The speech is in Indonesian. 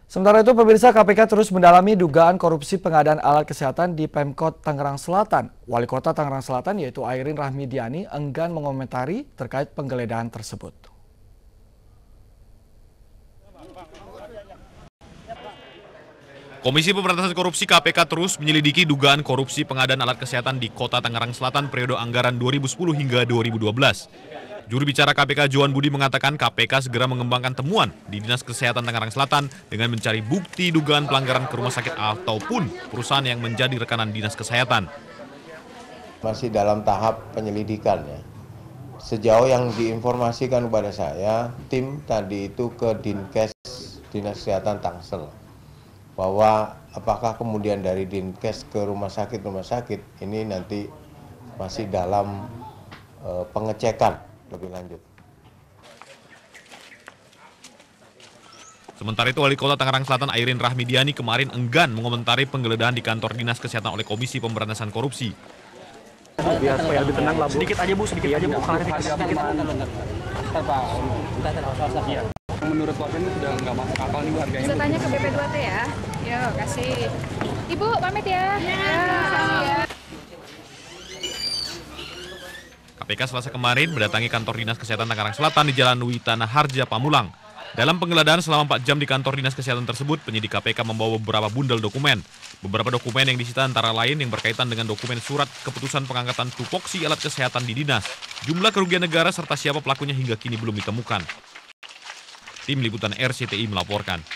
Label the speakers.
Speaker 1: Sementara itu, pemirsa, KPK terus mendalami dugaan korupsi pengadaan alat kesehatan di Pemkot Tangerang Selatan. Wali Kota Tangerang Selatan yaitu Airin Rahmidiani enggan mengomentari terkait penggeledahan tersebut.
Speaker 2: Komisi Pemberantasan Korupsi KPK terus menyelidiki dugaan korupsi pengadaan alat kesehatan di Kota Tangerang Selatan periode anggaran 2010 hingga 2012. Juru bicara KPK Johan Budi mengatakan KPK segera mengembangkan temuan di Dinas Kesehatan Tangerang Selatan dengan mencari bukti dugaan pelanggaran ke rumah sakit ataupun perusahaan yang menjadi rekanan Dinas Kesehatan.
Speaker 3: Masih dalam tahap penyelidikan ya. Sejauh yang diinformasikan kepada saya, tim tadi itu ke Dinkes Dinas Kesehatan Tangsel. Bahwa apakah kemudian dari Dinkes ke rumah sakit ini nanti masih dalam pengecekan lebih lanjut.
Speaker 2: Sementara itu, Wali Kota Tangerang Selatan Airin Rahmidiani kemarin enggan mengomentari penggeledahan di kantor Dinas Kesehatan oleh Komisi Pemberantasan Korupsi.
Speaker 4: Biar supaya lebih tenang lah, Bu.
Speaker 5: Sedikit aja, Bu, sedikit aja, Bu. Klarifikasi sedikit.
Speaker 4: Iya. Menurut Bapak ini sudah nggak masuk akal nih, Bu, harganya.
Speaker 6: Bisa tanya ke BP2T ya. Yuk, kasih. Ibu, pamit ya. Ya.
Speaker 2: KPK Selasa kemarin mendatangi kantor Dinas Kesehatan Tangerang Selatan di Jalan Witana Harja, Pamulang. Dalam penggeledahan selama 4 jam di kantor Dinas Kesehatan tersebut, penyidik KPK membawa beberapa bundel dokumen. Beberapa dokumen yang disita antara lain yang berkaitan dengan dokumen surat keputusan pengangkatan tupoksi alat kesehatan di dinas, jumlah kerugian negara serta siapa pelakunya hingga kini belum ditemukan. Tim Liputan RCTI melaporkan.